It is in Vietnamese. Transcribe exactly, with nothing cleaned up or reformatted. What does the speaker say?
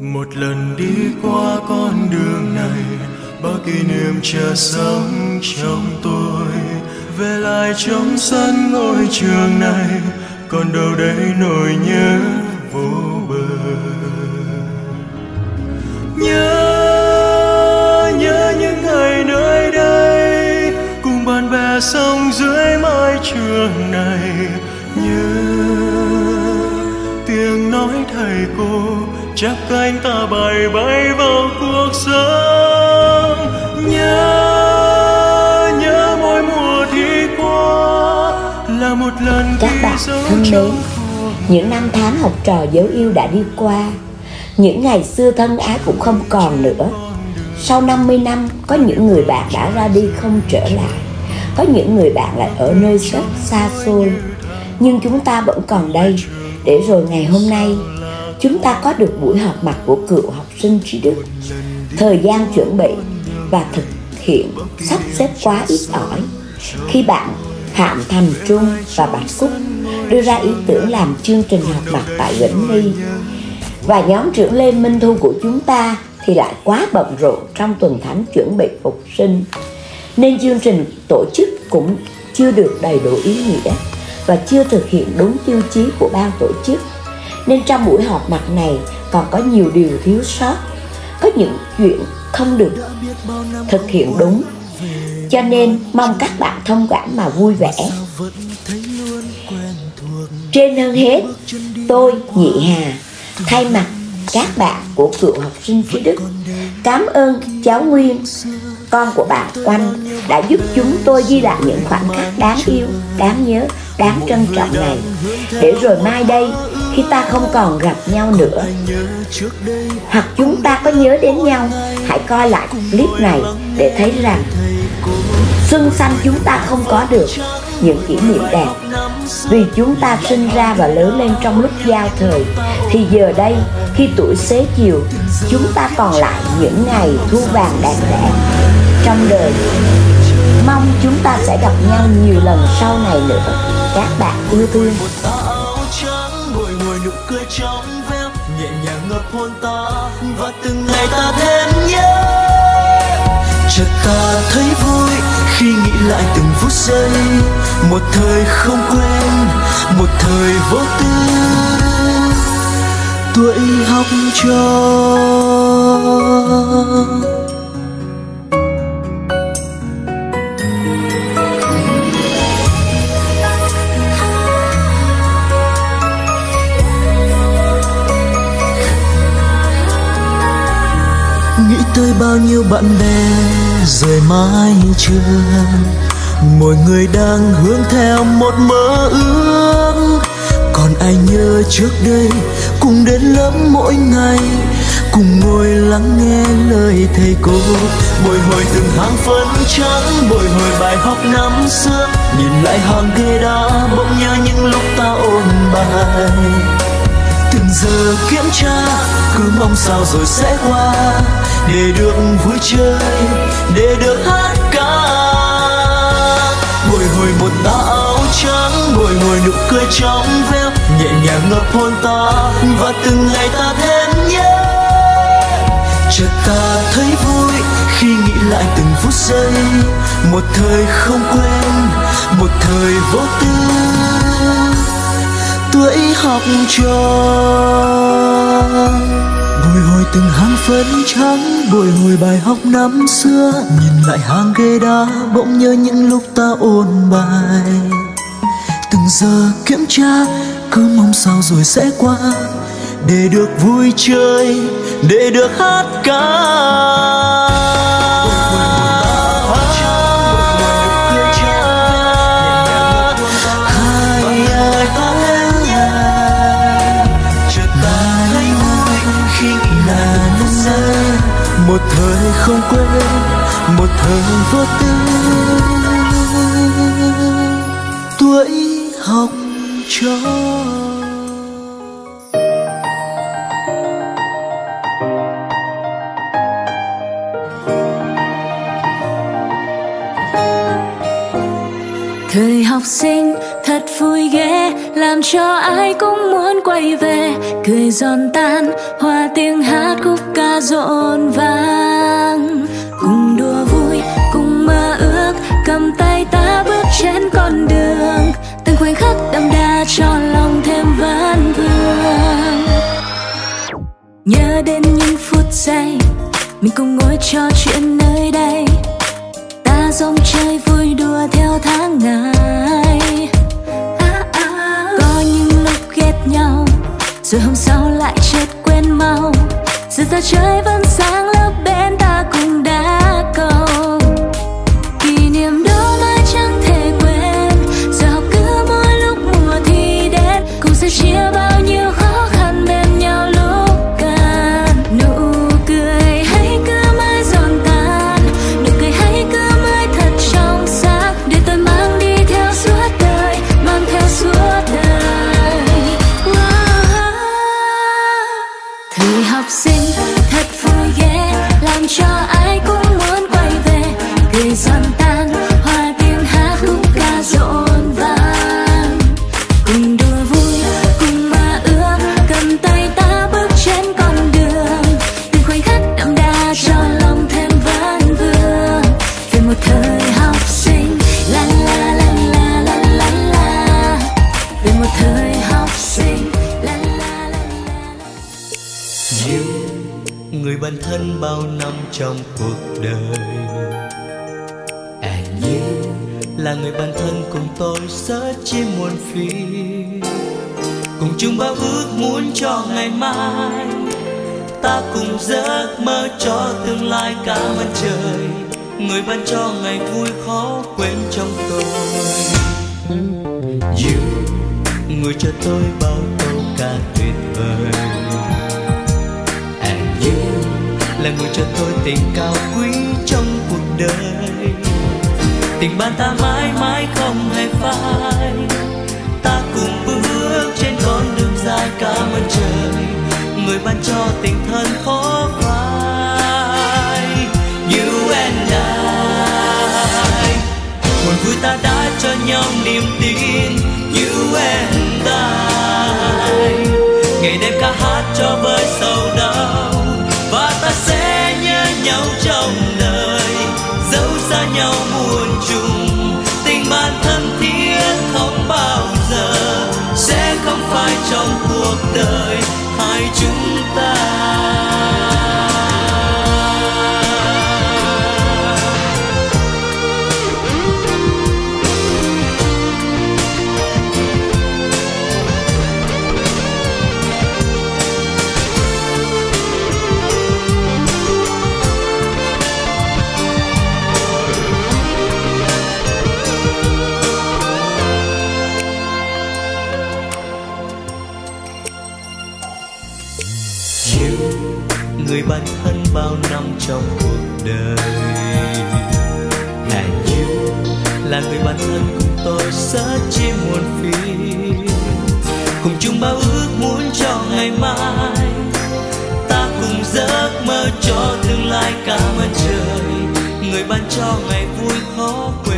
Một lần đi qua con đường này, bao kỷ niệm chờ sống trong tôi. Về lại trong sân ngôi trường này, còn đâu đây nỗi nhớ vô bờ. Nhớ, nhớ những ngày nơi đây, cùng bạn bè sống dưới mái trường này. Nhớ tiếng nói thầy cô chắc cánh ta bay bay vào cuộc sống. Nhớ, nhớ mỗi mùa thi qua là một lần. Các bạn thân mến, những năm tháng học trò dấu yêu đã đi qua, những ngày xưa thân ái cũng không còn nữa. Sau năm mươi năm, có những người bạn đã ra đi không trở lại, có những người bạn lại ở nơi rất xa xôi. Nhưng chúng ta vẫn còn đây, để rồi ngày hôm nay chúng ta có được buổi họp mặt của cựu học sinh trí đức. Thời gian chuẩn bị và thực hiện sắp xếp quá ít ỏi. Khi bạn Phạm Thành Trung và Bạch Cúc đưa ra ý tưởng làm chương trình họp mặt tại Vĩnh Ly, và nhóm trưởng Lê Minh Thu của chúng ta thì lại quá bận rộn trong tuần thánh chuẩn bị phục sinh, nên chương trình tổ chức cũng chưa được đầy đủ ý nghĩa và chưa thực hiện đúng tiêu chí của ban tổ chức. Nên trong buổi họp mặt này còn có nhiều điều thiếu sót, có những chuyện không được thực hiện đúng. Cho nên mong các bạn thông cảm mà vui vẻ. Trên hơn hết, tôi Nhị Hà thay mặt các bạn của cựu học sinh trí đức cảm ơn cháu Nguyên, con của bạn Oanh, đã giúp chúng tôi ghi lại những khoảnh khắc đáng yêu, đáng nhớ, đáng trân trọng này. Để rồi mai đây, khi ta không còn gặp nhau nữa, hoặc chúng ta có nhớ đến nhau, hãy coi lại clip này để thấy rằng xuân xanh chúng ta không có được những kỷ niệm đẹp, vì chúng ta sinh ra và lớn lên trong lúc giao thời. Thì giờ đây, khi tuổi xế chiều, chúng ta còn lại những ngày thu vàng đẹp đẽ trong đời. Mong chúng ta sẽ gặp nhau nhiều lần sau này nữa. Các bạn yêu thương. Nhẹ nhàng ngập hôn ta và từng ngày ta thêm nhớ. Chợt ta thấy vui khi nghĩ lại từng phút giây, một thời không quên, một thời vô tư. Tuổi học trò. Nghĩ tới bao nhiêu bạn bè rời mái trường, mỗi người đang hướng theo một mơ ước. Còn ai nhớ trước đây cùng đến lớp mỗi ngày, cùng ngồi lắng nghe lời thầy cô, bồi hồi từng hàng phấn trắng, bồi hồi bài học năm xưa. Nhìn lại hàng ghế đá, bỗng nhớ những lúc ta ôn bài. Từng giờ kiểm tra, cứ mong sao rồi sẽ qua, để được vui chơi, để được hát ca. Bồi hồi một tà áo trắng, bồi hồi nụ cười trong veo, nhẹ nhàng ngập hôn ta và từng ngày ta thêm nhớ. Chợt ta thấy vui khi nghĩ lại từng phút giây, một thời không quên, một thời vô tư. Tuổi học trò. Bồi hồi từng hàng phấn trắng, bồi hồi bài học năm xưa. Nhìn lại hàng ghế đá, bỗng nhớ những lúc ta ôn bài. Từng giờ kiểm tra, cứ mong sao rồi sẽ qua, để được vui chơi, để được hát ca. Một thời không quên, một thời vô tư. Tuổi học trò. Thời học sinh thật vui ghê, làm cho ai cũng muốn quay về. Cười giòn tan, hòa tiếng hát khúc ca rộn vang. Cùng đùa vui, cùng mơ ước, cầm tay ta bước trên con đường. Từng khoảnh khắc đậm đà cho lòng thêm vấn vương. Nhớ đến những phút giây mình cùng ngồi trò chuyện nơi đây, ta rong chơi vui đùa theo tháng ngày. À, à. Có những lúc ghét nhau rồi hôm sau lại chợt quên mau. Giờ ra trời vẫn sáng lấp bên ta cùng đá cầu. Kỷ niệm đó mãi chẳng thể quên. Giờ học cứ mỗi lúc mùa thi đến, cùng sẽ chia bao nhiêu khó khăn bên nhau lúc cần. Nụ cười hãy cứ mãi giòn tan, nụ cười hãy cứ mãi thật trong sáng, để tôi mang đi theo suốt đời, mang theo suốt đời. Wow. Thời học sinh thật vui ghê, làm cho ai cũng muốn quay về. Cười giòn tan, hòa tiếng hát khúc ca rộn vang. Cùng đùa vui, cùng mơ ước, cầm tay ta bước trên con đường. Từng khoảnh khắc đậm đà cho lòng thêm vấn vương. Về một thời học sinh, la la la la la la la. Về một thời học sinh, la la la la. Như người bạn thân bao năm trong cuộc đời, and you là người bạn thân cùng tôi rất chi muôn phiền. Cùng chung bao ước muốn cho ngày mai, ta cùng giấc mơ cho tương lai cả mặt trời. Người ban cho ngày vui khó quên trong tôi. You người cho tôi bao câu ca tuyệt vời, and you là người cho tôi tình cao quý trong cuộc đời. Tình bạn ta mãi mãi không hề phai, ta cùng bước trên con đường dài cả mặt trời. Người ban cho tình thân khó phai. You and I, buồn vui ta đã cho nhau niềm tin. You and I, ngày đêm ca hát cho vơi sầu đau, và ta sẽ nhớ nhau trong đời, dẫu xa nhau muôn trùng. Tình bạn thân thiết không bao giờ sẽ không phải trong cuộc đời hai chúng ta. Người bạn thân bao năm trong cuộc đời, and you là người bạn thân cùng tôi rất chi muôn phiền. Cùng chung bao ước muốn cho ngày mai, ta cùng giấc mơ cho tương lai cả mặt trời. Người ban cho ngày vui khó quên.